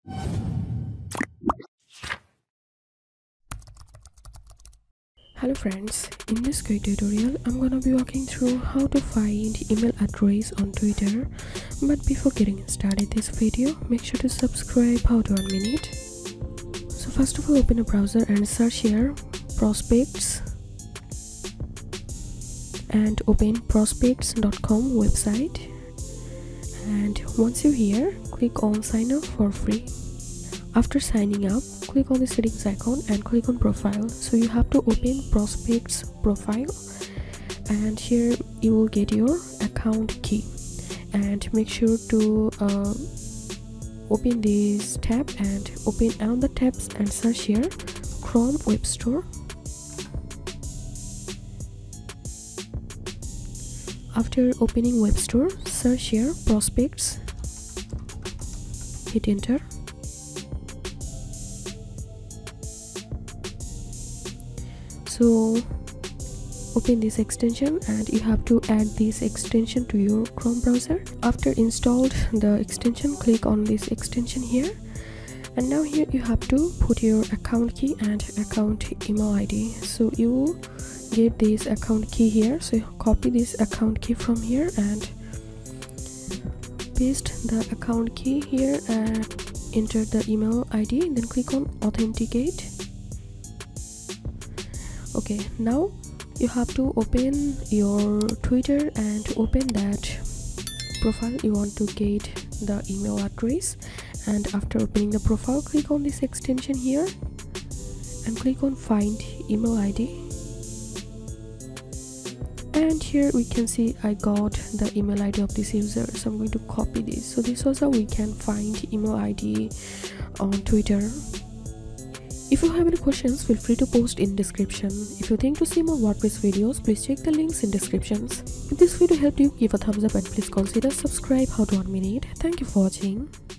Hello friends, in this quick tutorial I'm gonna be walking through how to find email address on Twitter. But before getting started this video, make sure to subscribe how to 1 minute. So first of all, open a browser and search here prospects and open prospects.com website, and once you're here, click on sign up for free. After signing up, click on the settings icon and click on profile. So you have to open prospects profile, and here you will get your account key, and make sure to open this tab and open another tabs and search here Chrome Web Store. After opening Web Store, search here prospects, hit enter. So open this extension and you have to add this extension to your Chrome browser. After installed the extension, click on this extension here, and now here you have to put your account key and account email ID. So you will get this account key here, so copy this account key from here and paste the account key here and enter the email ID, then click on authenticate. Okay, now you have to open your Twitter and open that profile you want to get the email address. And after opening the profile, click on this extension here and click on find email ID. And here we can see I got the email ID of this user, so I'm going to copy this. So this was how we can find email ID on Twitter. If you have any questions, feel free to post in description. If you think to see more WordPress videos, please check the links in descriptions. If this video helped you, give a thumbs up and please consider subscribe how to 1 minute. Thank you for watching.